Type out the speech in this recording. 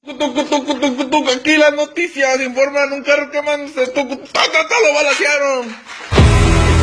Aquí las noticias informan un carro quemándose. Lo balacearon.